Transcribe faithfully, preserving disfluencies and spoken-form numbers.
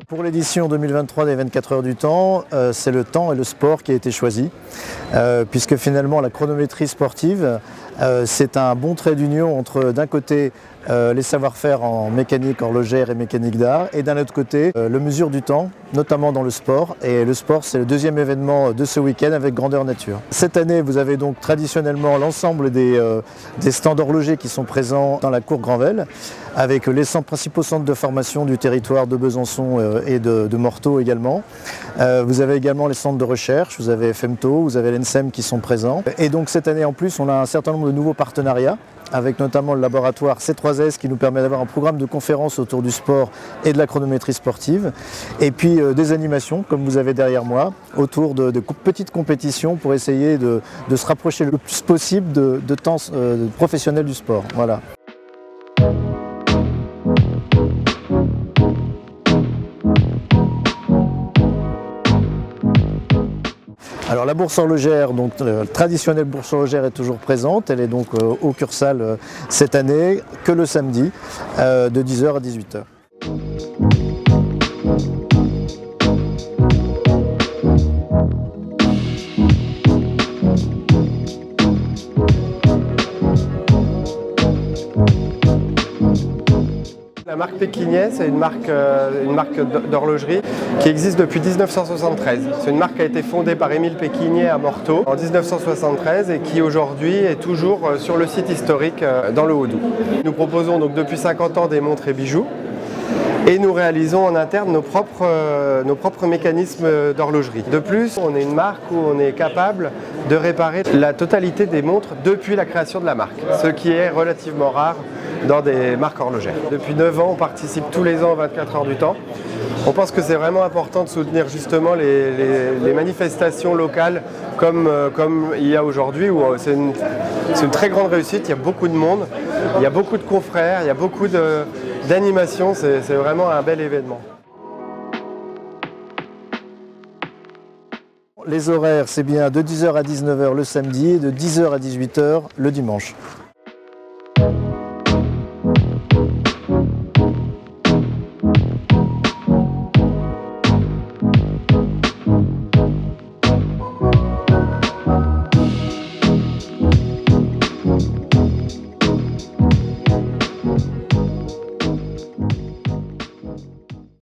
Pour l'édition deux mille vingt-trois des vingt-quatre heures du temps, euh, c'est le temps et le sport qui a été choisi, euh, puisque finalement la chronométrie sportive, euh, c'est un bon trait d'union entre d'un côté euh, les savoir-faire en mécanique horlogère et mécanique d'art, et d'un autre côté euh, le mesure du temps, notamment dans le sport. Et le sport, c'est le deuxième événement de ce week-end avec Grandeur Nature. Cette année, vous avez donc traditionnellement l'ensemble des, euh, des stands horlogers qui sont présents dans la cour Granvelle, avec les centres, principaux centres de formation du territoire de Besançon euh, et de, de Morteau également. Euh, vous avez également les centres de recherche, vous avez Femto, vous avez l'E N S E M qui sont présents. Et donc cette année en plus, on a un certain nombre de nouveaux partenariats, avec notamment le laboratoire C trois S qui nous permet d'avoir un programme de conférences autour du sport et de la chronométrie sportive. Et puis euh, des animations, comme vous avez derrière moi, autour de, de petites compétitions pour essayer de, de se rapprocher le plus possible de, de temps euh, de professionnels du sport. Voilà. Alors la bourse horlogère, donc la traditionnelle bourse horlogère est toujours présente, elle est donc euh, au Cursal euh, cette année, que le samedi, euh, de dix heures à dix-huit heures. La marque Pékinais, c'est une marque, euh, une marque d'horlogerie qui existe depuis mille neuf cent soixante-treize. C'est une marque qui a été fondée par Émile Pékinais à Morteau en mille neuf cent soixante-treize et qui aujourd'hui est toujours sur le site historique euh, dans le Haut-Doubs. Nous proposons donc depuis cinquante ans des montres et bijoux et nous réalisons en interne nos propres, euh, nos propres mécanismes d'horlogerie. De plus, on est une marque où on est capable de réparer la totalité des montres depuis la création de la marque, ce qui est relativement rare dans des marques horlogères. Depuis neuf ans, on participe tous les ans aux vingt-quatre heures du temps. On pense que c'est vraiment important de soutenir justement les, les, les manifestations locales comme, euh, comme il y a aujourd'hui, où c'est une, une très grande réussite, il y a beaucoup de monde, il y a beaucoup de confrères, il y a beaucoup d'animations, c'est vraiment un bel événement. Les horaires, c'est bien de dix heures à dix-neuf heures le samedi et de dix heures à dix-huit heures le dimanche.